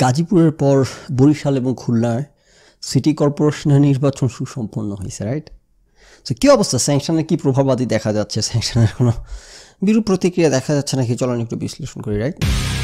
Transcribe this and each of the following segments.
গাজীপুরের পর বরিশাল এবং খুলনায় সিটি কর্পোরেশনের নির্বাচন সুসম্পন্ন হয়েছে, রাইট? তো কী অবস্থা, স্যাংশনের কী প্রভাবাদি দেখা যাচ্ছে, স্যাংশনের কোনো বিরূপ প্রতিক্রিয়া দেখা যাচ্ছে নাকি, চলুন একটু বিশ্লেষণ করি, রাইট?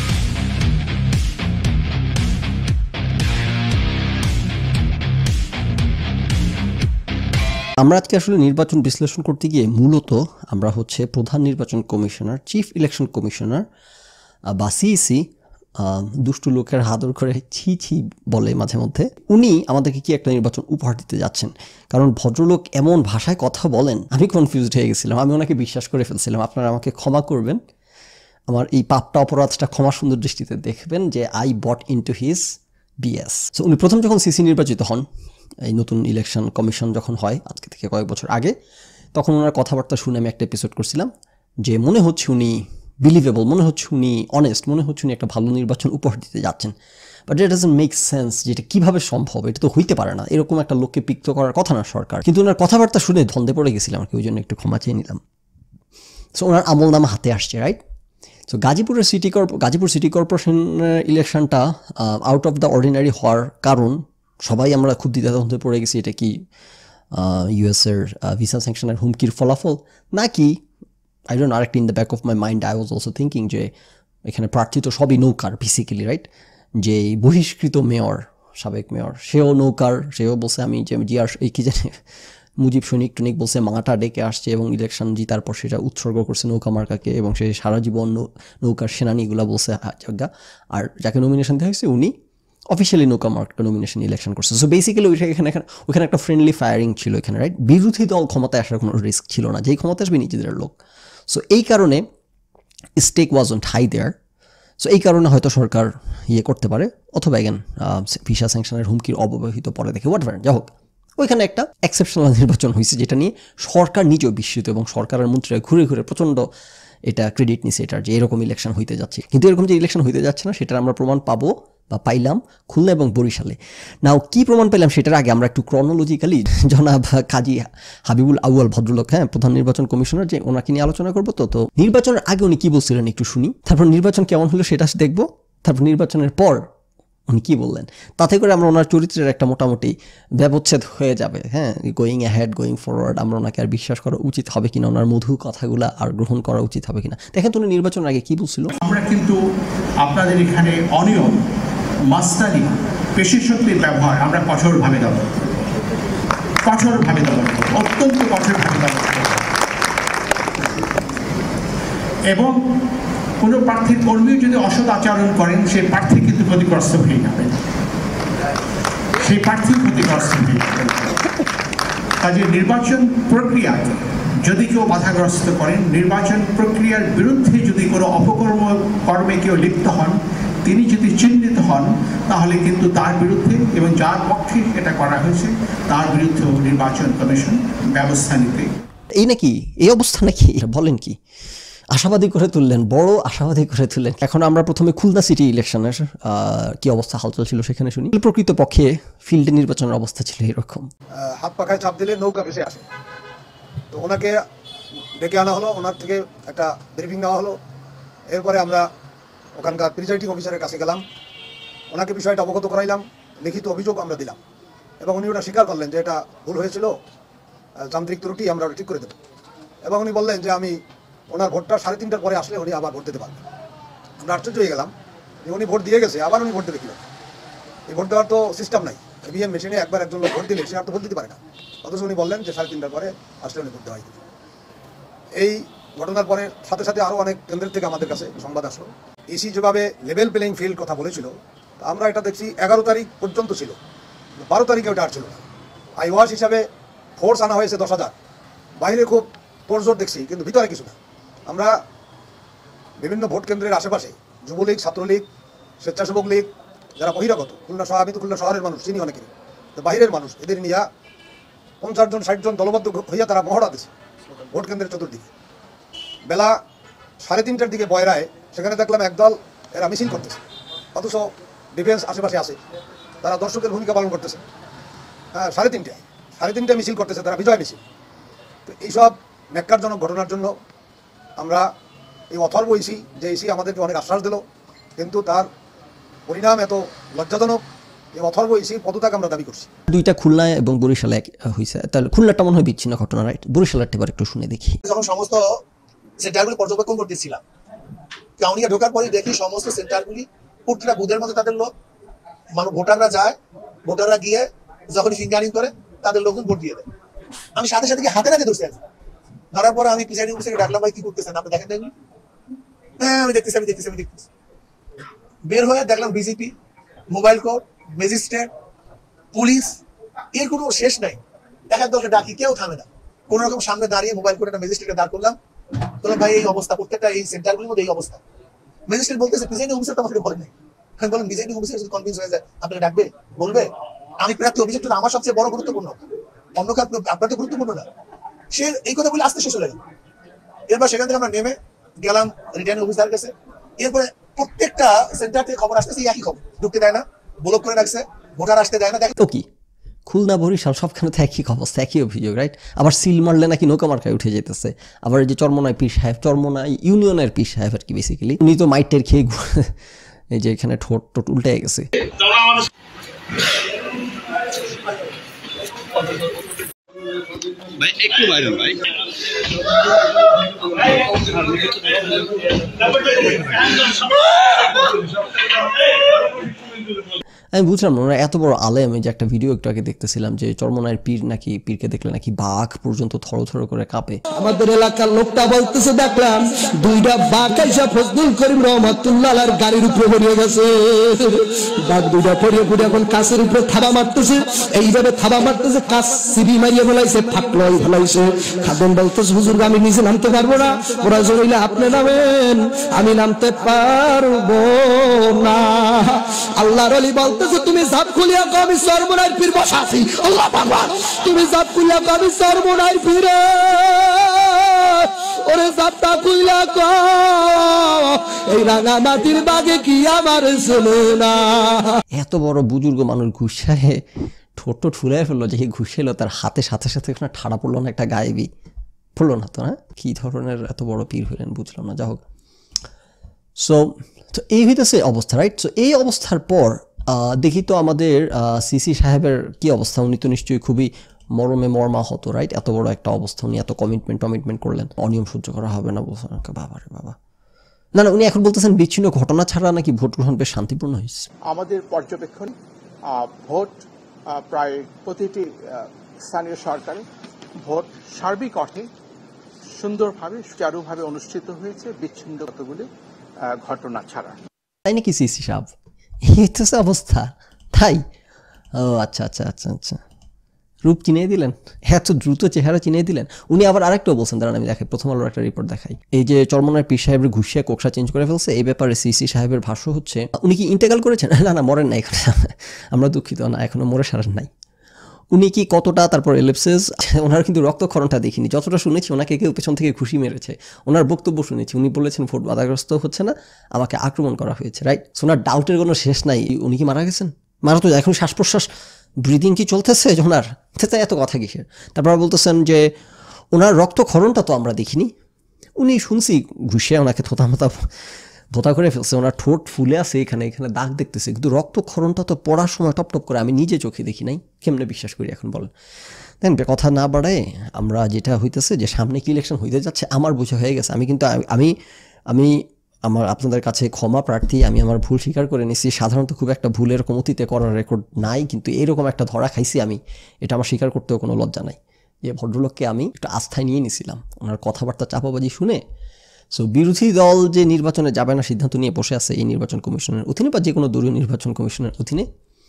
আমরা আজকে আসলে নির্বাচন বিশ্লেষণ করতে গিয়ে মূলত আমরা প্রধান নির্বাচন কমিশনার, চিফ ইলেকশন কমিশনার বা সিইসি, দুষ্টু লোকের হাদর করে ছি ছি বলে মাঝে মধ্যে, উনি আমাদেরকে কি একটা নির্বাচন উপহার দিতে যাচ্ছেন। কারণ ভদ্রলোক এমন ভাষায় কথা বলেন, আমি কনফিউজড হয়ে গেছিলাম, আমি ওনাকে বিশ্বাস করে ফেলছিলাম। আপনারা আমাকে ক্ষমা করবেন, আমার এই পাপটা অপরাধটা ক্ষমা সুন্দর দৃষ্টিতে দেখবেন যে I bought into his BS. So উনি প্রথম যখন সিসি নির্বাচিত হন, এই নতুন ইলেকশন কমিশন যখন হয় আজকে থেকে কয়েক বছর আগে, তখন ওনার কথাবার্তা শুনে আমি একটা এপিসোড করছিলাম যে মনে হচ্ছে উনি বিলিভেবল, মনে হচ্ছে উনি অনেস্ট, মনে হচ্ছে উনি একটা ভালো নির্বাচন উপহার দিতে যাচ্ছেন। But it doesn't make sense, যেটা কীভাবে সম্ভব, এটা তো হইতে পারে না, এরকম একটা লোককে পিক তো করার কথা না সরকার। কিন্তু ওনার কথাবার্তা শুনে ধন্দে পড়ে গেছিলাম আর কি, ওই জন্য একটু ক্ষমা চেয়ে নিলাম। সো ওনার আমল নামা হাতে আসছে, রাইট? সো গাজীপুর সিটি কর্পোরেশনের ইলেকশনটা আউট অফ দ্য অর্ডিনারি হওয়ার কারণ সবাই আমরা খুব দ্বিধাদ্বন্দ্বে পড়ে গেছি, এটা কি ইউএসের ভিসা স্যাংশনের হুমকির ফলাফল নাকি আই ডোন্ট নো। আরেকটা in the back of my mind I was also thinking যে এখানে প্রার্থী তো সবই নৌকার বেসিক্যালি, রাইট? যে বহিষ্কৃত মেয়র, সাবেক মেয়র, সেও নৌকার, সেও বলছে আমি যে জিয়ার এই কি জানি মুজিব সৈনিক টনিক বলছে মাঙাটা ডেকে আসছে এবং ইলেকশন জিতার পর সেটা উৎসর্গ করছে নৌকা মার্কাকে, এবং সে সারা জীবন নৌকার সেনানীগুলো বলছে যজ্ঞা। আর যাকে নমিনেশন দেওয়া হয়েছে উনি অফিসিয়ালি নৌকা মার্কটা নমিনেশন ইলেকশন করছে। সো বেসিক্যালি ওইখানে একটা ফ্রেন্ডলি ফায়ারিং ছিল এখানে, রাইট? বিরোধী দল ক্ষমতায় আসার কোনো রিস্ক ছিল না, যেই ক্ষমতা আসবে নিজেদের লোক। সো এই কারণে stake wasn't high there. So এই কারণে হয়তো সরকার করতে পারে, অথবা এগেন ভিসা স্যাংশনের হুমকির অব্যবহিত পরে দেখে হোয়াটএভার, যা হোক, ওইখানে একটা এক্সেপশনাল নির্বাচন হয়েছে যেটা নিয়ে সরকার নিজেও বিস্মিত, এবং সরকারের মন্ত্রীরা ঘুরে ঘুরে প্রচণ্ড এটা ক্রেডিট নিছে এটার, যে এরকম ইলেকশন হইতে যাচ্ছে। কিন্তু এরকম যে ইলেকশন হইতে যাচ্ছে না সেটার আমরা প্রমাণ পাবো বা পাইলাম খুলনা এবং বরিশালে। নাও কি প্রমাণ পেলাম সেটার আগে আমরা একটু ক্রনোলজিক্যালি জনাব কাজী হাবিবুল আউয়াল ভদ্রলোক, প্রধান নির্বাচন কমিশনার, যে ওনাকে নিয়ে আলোচনা করবো। তো নির্বাচনের আগে উনি কি বলছিলেন একটু শুনি, তারপর নির্বাচন কেমন হলো সেটা দেখবো, তারপর নির্বাচনের পর উনি কী বললেন। তাতে করে আমরা ওনার চরিত্রের একটা মোটামুটি ব্যবচ্ছেদ হয়ে যাবে। গোয়িং অ্যাহেড, গোয়িং ফরওয়ার্ড, আমরা ওনাকে আর বিশ্বাস করা উচিত হবে কিনা, ওনার মধু কথাগুলো আর গ্রহণ করা উচিত হবে কিনা। দেখেন তো উনি নির্বাচনের আগে কী বলছিল। আমরা কিন্তু আপনাদের এখানে অনিয়ম, মাস্তানি, পেশিশক্তির ব্যবহার আমরা কঠোরভাবে দেব, অত্যন্ত কঠোরভাবে দেব। এবং কোনো প্রার্থীর কর্মী যদি অসৎ আচরণ করেন, সেই প্রার্থী কিন্তু ক্ষতিগ্রস্ত হয়ে যাবেন, কাজে নির্বাচন প্রক্রিয়াকে যদি কেউ বাধাগ্রস্ত করেন, নির্বাচন প্রক্রিয়ার বিরুদ্ধে যদি কোনো কর্মে কেউ লিপ্ত হন, তিনি যদি চিহ্নিত হন, তাহলে কিন্তু তার বিরুদ্ধে এবং যার পক্ষে এটা করা হয়েছে তার বিরুদ্ধেও নির্বাচন কমিশন ব্যবস্থা নিতে। এই নাকি এই অবস্থা নাকি, বলেন কি? আশাবাদী করে তুললেন, বড় আশাবাদী করে তুললেন। এখন আমরা প্রথমে খুলনা সিটি ইলেকশনের কি অবস্থা হালচাল ছিল সেখানে শুনি। প্রকৃতপক্ষে ফিল্ডে নির্বাচনের অবস্থা ছিল এরকম, হাত পাখায় চাপ দিলে নৌকা ভেসে আসে। তো ওনাকে ডেকে আনা হলো, ওনার থেকে একটা ব্রিফিং নেওয়া হলো। এরপরে আমরা ওখানকার প্রিজাইডিং অফিসারের কাছে গেলাম, ওনাকে বিষয়টা অবগত করাইলাম, লিখিত অভিযোগ আমরা দিলাম, এবং উনি ওটা স্বীকার করলেন যে এটা ভুল হয়েছিল, যান্ত্রিক ত্রুটি, আমরা ওটা ঠিক করে দেবো। এবং উনি বললেন যে আমি ওনার ভোটটা 3:30টার পরে আসলে উনি আবার ভোট দিতে পারবেন। আমরা আশ্চর্য হয়ে গেলাম যে উনি ভোট দিয়ে গেছে, আবার উনি ভোট দেবে কীভাবে? এই ভোট দেওয়ার তো সিস্টেম নাই, ইভিএম মেশিনে একবার একজন লোক ভোট দিলে সে আর তো ভোট দিতে পারে না। অথচ উনি বললেন যে 3:30টার পরে আসলে উনি ভোট দেওয়াই দেবে। এই ঘটনার পরে সাথে সাথে আরও অনেক কেন্দ্রের থেকে আমাদের কাছে সংবাদ আসলো। ইসি যেভাবে লেভেল প্লেইং ফিল্ড কথা বলেছিল, আমরা এটা দেখছি 11 তারিখ পর্যন্ত ছিল, 12 তারিখে ওটা আর ছিল না। আইওয়াস হিসাবে ফোর্স আনা হয়েছে 10,000, বাইরে খুব তোড়জোড় দেখছি, কিন্তু ভিতরে কিছু না। আমরা বিভিন্ন ভোট কেন্দ্রের আশেপাশে যুবলীগ, ছাত্রলীগ, স্বেচ্ছাসেবক লীগ, যারা বহিরাগত, আমি তো খুলনা শহরের মানুষ, চিনি অনেকেই, তো বাইরের মানুষ, এদের নিয়ে 50 জন 60 জন দলবদ্ধ হইয়া তারা মহড়া দিচ্ছে ভোট কেন্দ্রের চতুর্দিকে। বেলা 3:30টার দিকে বয়রায় সেখানে দেখলাম একদল এরা মিছিল করতেছে, অথচ ডিফেন্স আশেপাশে আছে, তারা দর্শকের ভূমিকা পালন করতেছে। 3:30টায় মিছিল করতেছে, তারা বিজয় মিছিল। তো এইসব ন্যাক্কারজনক ঘটনার জন্য আমরা এই অথর্ব ইসি, যে ইসি আমাদেরকে অনেক আশ্বাস দিল, কিন্তু তার পরিণাম এত লজ্জাজনক যে অথর্ব সেই পদত্যাগ আমরা দাবি করছি। দুইটা খুলনায় এবং বরিশালে হয়েছে, তাহলে খুলনাটা মনে হয় বিচ্ছিন্ন ঘটনা, রাইট? বরিশালেরটা এবার একটু শুনে দেখি। যখন সমস্ত সেন্টারগুলি পর্যবেক্ষণ করতেছিলাম, কাউনিয়া ঢোকার পরে দেখি সমস্ত সেন্টারগুলি প্রতিটা বুথের মধ্যে তাদের লোক, মানে ভোটাররা যায়, ভোটাররা গিয়ে যখন ফিঙ্গারিং করে তাদের লোকজন ভোট দিয়ে দেয়। আমি সাথে সাথে হাতে নাতে ধরছি, ধরার পরে আমি প্রিসাইডিং অফিসারকে ডাকলাম, ভাই কি করতেছেন আপনি, দেখেন দেখুন। হ্যাঁ আমি দেখতেছি। বের হয়ে দেখলাম BJP, mobile court, magistrate, police, এর কোনো শেষ নাই। দেখার দলকে ডাকি, কেউ থামে না। কোন রকম সামনে দাঁড়িয়ে মোবাইল কোর্ট একটা ম্যাজিস্ট্রেটকে দাঁড় করলাম, বললাম ভাই এই অবস্থা, প্রত্যেকটা এই সেন্টারগুলির মধ্যে এই অবস্থা। ম্যাজিস্ট্রেট বলতেছে প্রিসাইডিং অফিসার তো আমাকে বলে নাই। আমি বললাম প্রিসাইডিং অফিসার যদি কনভিন্স হয়ে যায় আপনাকে ডাকবে, বলবে আমি প্রার্থী, অভিযোগটা আমার সবচেয়ে বড় গুরুত্বপূর্ণ, অন্য কাজ আপনার তো গুরুত্বপূর্ণ না। সে এই কথা বলে আসতে শেষ হয়ে গেল। এরপর সেখান থেকে আমরা নেমে গেলাম রিটার্নিং অফিসার কাছে। এরপরে প্রত্যেকটা সেন্টার থেকে খবর আসতেছে একই খবর, ঢুকতে দেয় না, ব্লক করে রাখছে, ভোটার আসতে দেয় না। তো কি খুলনা বরিশাল সবখানে তো একই অবস্থা, একই অভিযোগ, রাইট? আবার সিল মারলে নাকি নৌকা মার্কায় উঠে যেতেছে। আবার এই যে চরমনায় পীর সাহেব, চরমনায় ইউনিয়নের পীর সাহেব আর কি, বেসিক্যালি উনি তো মাইটের খেয়ে এই যে এখানে ঠোঁট উল্টে গেছে। ভাই একটু বাইরে ভাই। আমি বুঝলাম না, এত বড় আলেম। এই যে একটা ভিডিও একটু আগে দেখতেছিলাম যে চরমনায়ের পীর নাকি, পীরকে দেখলে নাকি বাঘ পর্যন্ত থরথর করে কাঁপে। আমাদের এলাকার লোকটা বলতেছে, দেখলাম দুইটা বাঘ আইসা ফজলুল করিম রহমাতুল্লাহর গাড়ির উপরে পড়ে গেছে। বাঘ দুইটা পড়ে এখন কাছের উপরে থাবা মারতেছে, এইভাবে থাবা মারতেছে, কাছ সিবি মারিয়ে ফেলাইছে, ফাঁকলই ফেলাইছে। খাদেম বলতেছে হুজুর আমি নিচে নামতে পারবো না, ওরা জড়াইলে আপনি নামেন, আমি নামতে পারবো না। আল্লাহর ওলি বলতেছে তুমি জাপ খুলিয়া কও আমি চরমনায়ের পীর বসা আছি। আল্লাহু আকবার। তুমি জাপ খুলিয়া কও আমি চরমনায়ের পীরে, ওরে জাপটা খুলিয়া কও এই রাঙা মাটির বাগে কি আমার শোনে না। এত বড় বুজুর্গ মানুষ ঘুষায় ঠোঁট ফুলাই ফেললো, যে ঘুষাইলো তার হাতে সাথে সাথে ঠাড়া পড়লো না একটা গায়েবি, পড়লো না তো? হ্যাঁ, কি ধরনের এত বড় পীর হইলেন বুঝলাম না। যা হোক, সো এই হইতেছে অবস্থা, রাইট? সো এই অবস্থার পর দেখি তো আমাদের সিসি সাহেবের কি অবস্থা। উনি তো নিশ্চয়ই খুবই মরমে মর্মাহত, রাইট? এত বড় একটা অবস্থা, উনি এত কমিটমেন্ট করলেন, অনিয়ম সহ্য করা হবে না বলছেন। বাবা রে বাবা, না উনি এখন বলতেছেন বিচ্ছিন্ন ঘটনা ছাড়া নাকি ভোট গ্রহণ বেশ শান্তিপূর্ণ হয়েছে। আমাদের পর্যবেক্ষণ ভোট প্রায় প্রতিটি স্থানীয় সরকারে ভোট সার্বিক অর্থে সুন্দরভাবে সুচারুভাবে অনুষ্ঠিত হয়েছে, বিচ্ছিন্ন কতগুলি ঘটনা ছাড়া। তাই নাকি সিসি সাহেব? এই তো অবস্থা, তাই? ও আচ্ছা, রূপ চিনিয়ে দিলেন, এত দ্রুত চেহারা চিনিয়ে দিলেন। উনি আবার আরেকটাও বলছেন, দাঁড়ান আমি দেখাই, প্রথম আলোর একটা রিপোর্ট দেখাই। এই যে চরমনায়ের পীর সাহেবের ঘুষিয়া কোকসা চেঞ্জ করে ফেলছে, এই ব্যাপারে সিসি সাহেবের ভাষ্য হচ্ছে উনি কি ইন্তেকাল করেছেন? না মরেন নাই, আমরা দুঃখিত, না এখনো মরে সারেন নাই। উনি কি কতটা তারপর এলিপসিস, ওনার কিন্তু রক্তক্ষরণটা দেখিনি, যতটা শুনেছি ওনাকে কেউ পেছন থেকে ঘুষি মেরেছে। ওনার বক্তব্য শুনেছি, উনি বলেছেন ভোট বাধাগ্রস্ত হচ্ছে না, আমাকে আক্রমণ করা হয়েছে, রাইট? ওনার ডাউটের কোনো শেষ নাই। উনি কি মারা গেছেন? মারা তো এখন শ্বাস প্রশ্বাস ব্রিদিং কি চলতেছে ওনার, এত কথা কিসের? তারপর বলতেছেন যে ওনার রক্তক্ষরণটা তো আমরা দেখিনি, উনি শুনছি ঘুষিয়ে ওনাকে ভোতা করে ফেলছে, ওনার ঠোঁট ফুলে আছে, এখানে দাগ দেখতেছে, কিন্তু রক্তক্ষরণটা তো পড়ার সময় টপ করে আমি নিজে চোখে দেখি নাই। কেমনে বিশ্বাস করি এখন বলেন? দেন কথা না বাড়ায় আমরা যেটা হইতেছে যে সামনে কি ইলেকশন হইতে যাচ্ছে আমার বোঝা হয়ে গেছে। আমি কিন্তু আমি আমার আপনাদের কাছে ক্ষমা প্রার্থী, আমি আমার ভুল স্বীকার করে নিচ্ছি। সাধারণত খুব একটা ভুলের অতীতে করার রেকর্ড নাই, কিন্তু এরকম একটা ধরা খাইছি আমি, এটা আমার স্বীকার করতেও কোনো লজ্জা নাই। যে ভদ্রলোককে আমি একটু আস্থায় নিয়ে নিছিলাম, ওনার কথাবার্তা চাপাবাজি শুনে। সো বিরোধী দল যে নির্বাচনে যাবে না সিদ্ধান্ত নিয়ে বসে আছে এই নির্বাচন কমিশনের অধীনে বা যে কোনো দলীয় নির্বাচন কমিশনের অধীনে,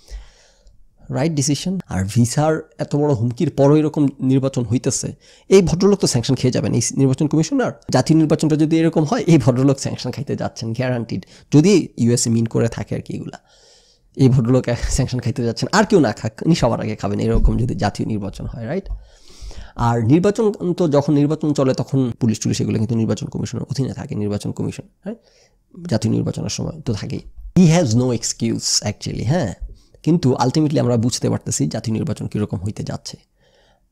রাইট ডিসিশন। আর ভিসার এত বড় হুমকির পরও এরকম নির্বাচন হইতেছে, এই ভদ্রলোক তো স্যাংশন খেয়ে যাবেন। এই নির্বাচন কমিশনার, জাতীয় নির্বাচনটা যদি এরকম হয় এই ভদ্রলোক স্যাংশন খাইতে যাচ্ছেন গ্যারান্টিড, যদি ইউএসএ মিন করে থাকে আর কি, এগুলা এই ভদ্রলোক স্যাংশন খাইতে যাচ্ছেন। আর কেউ না খাক, উনি সবার আগে খাবেন এরকম যদি জাতীয় নির্বাচন হয়, রাইট? আর নির্বাচন তো যখন নির্বাচন চলে তখন পুলিশ টুলিশ এগুলো কিন্তু নির্বাচন কমিশনের অধীনে থাকে, নির্বাচন কমিশন, হ্যাঁ, জাতীয় নির্বাচনের সময় তো থাকেই। He has no excuse actually, হ্যাঁ। কিন্তু আলটিমেটলি আমরা বুঝতে পারতেছি জাতীয় নির্বাচন কীরকম হইতে যাচ্ছে।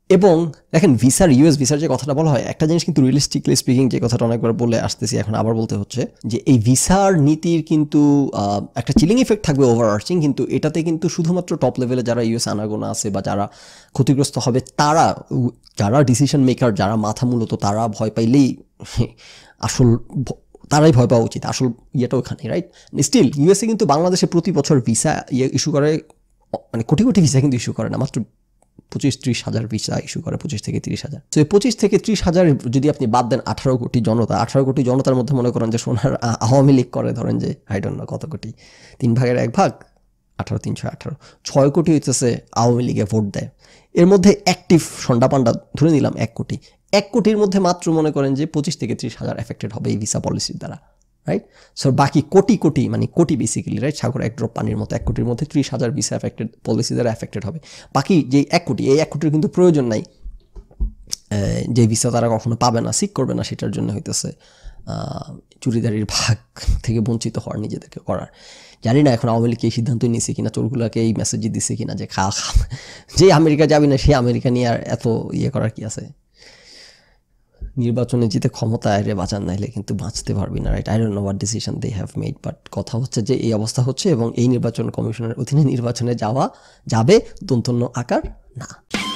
এবং দেখেন ভিসার ইউএস ভিসার যে কথাটা বলা হয়, একটা জিনিস কিন্তু রিয়েলিস্টিকলি স্পিকিং যে কথাটা অনেকবার বলে আসতেছি, এখন আবার বলতে হচ্ছে যে এই ভিসার নীতির কিন্তু একটা চিলিং ইফেক্ট থাকবে ওভারআর্চিং, কিন্তু এটাতে কিন্তু শুধুমাত্র টপ লেভেলে যারা ইউএস আনাগোনা আছে বা যারা ক্ষতিগ্রস্ত হবে, যারা ডিসিশন মেকার, যারা মাথা মূলত, তারা ভয় পাইলেই আসল তারাই ভয় পাওয়া উচিত, আসল ইয়েটা ওখানে, রাইট? স্টিল ইউএসএ কিন্তু বাংলাদেশে প্রতি বছর ভিসা ইস্যু করে, মানে কোটি কোটি ভিসা কিন্তু ইস্যু করে না, মাত্র 25-30 হাজার ভিসা ইস্যু করে, 25 থেকে 30 হাজার। তো এই 25 থেকে 30 হাজার যদি আপনি বাদ দেন 18 কোটি জনতা, 18 কোটি জনতার মধ্যে মনে করেন যে সোনার আওয়ামী লীগ করে, ধরেন যে আই ডোন্ট নো কত কোটি, 3 ভাগের 1 ভাগ 18, 318, 6 কোটি হইতেছে আওয়ামী লীগে ভোট দেয়। এর মধ্যে অ্যাক্টিভ সন্ডা পান্ডা ধরে নিলাম 1 কোটি, 1 কোটির মধ্যে মাত্র মনে করেন যে 25 থেকে 30 হাজার এফেক্টেড হবে এই ভিসা পলিসির দ্বারা, রাইট? সো বাকি কোটি মানে কোটি বেসিক্যালি, রাইট? সাগর এক ড্রপ পানির মতো 1 কোটির মধ্যে 30 হাজার ভিসা এফেক্টেড পলিসি দ্বারা এফেক্টেড হবে। বাকি যে 1 কোটি, এই 1 কোটির কিন্তু প্রয়োজন নাই, যে ভিসা তারা কখনো পাবে না, সিক করবে না, সেটার জন্য হইতেছে চুরিদারির ভাগ থেকে বঞ্চিত হওয়ার, নিজেদেরকে করার। জানি না এখন আওয়ামী লীগ এই সিদ্ধান্তই নিয়েছে কিনা, চোরগুলোকে এই মেসেজই দিচ্ছে কিনা যে যে আমেরিকা যাবি না, সে আমেরিকা নিয়ে আর এত ইয়ে করার কি আছে? নির্বাচনে জিতে ক্ষমতা আরে বাঁচান, নাইলে কিন্তু বাঁচতে পারবি না, right? I don't know what decision they have made, but কথা হচ্ছে যে এই অবস্থা হচ্ছে এবং এই নির্বাচন কমিশনের অধীনে নির্বাচনে যাবে দন্তন্য আকার না।